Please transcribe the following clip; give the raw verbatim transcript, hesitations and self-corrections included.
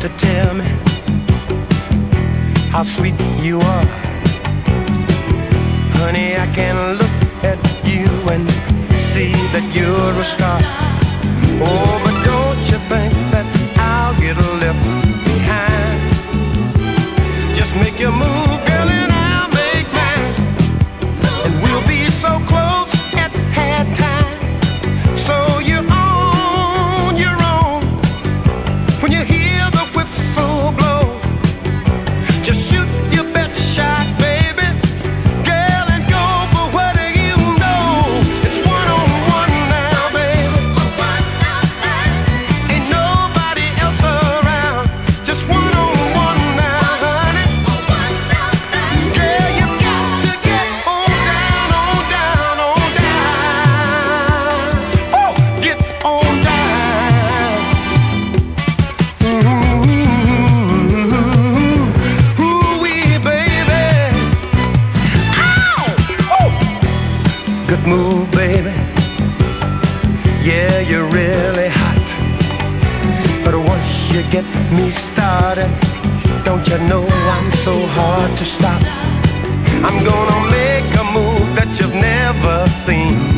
to tell me how sweet you are. Honey, I can look at you and see that you're a star. Oh, but don't you think that I'll get left behind? Just make your move, girl, and I'll make mine, and we'll be so close at halftime. So you're on your own when you hear the whistle blow. Just shoot your best shot, baby, girl, and go for what you know. It's one on one now, baby. Ain't nobody else around. Just one on one now, honey. Girl, you got to get on down, on down, on down. Oh, get on down. Mm-hmm. Ooh-wee, baby. Ow! Oh! Good move, baby. Yeah, you're really hot. But once you get me started, don't you know I'm so hard to stop? I'm gonna make a move that you've never seen.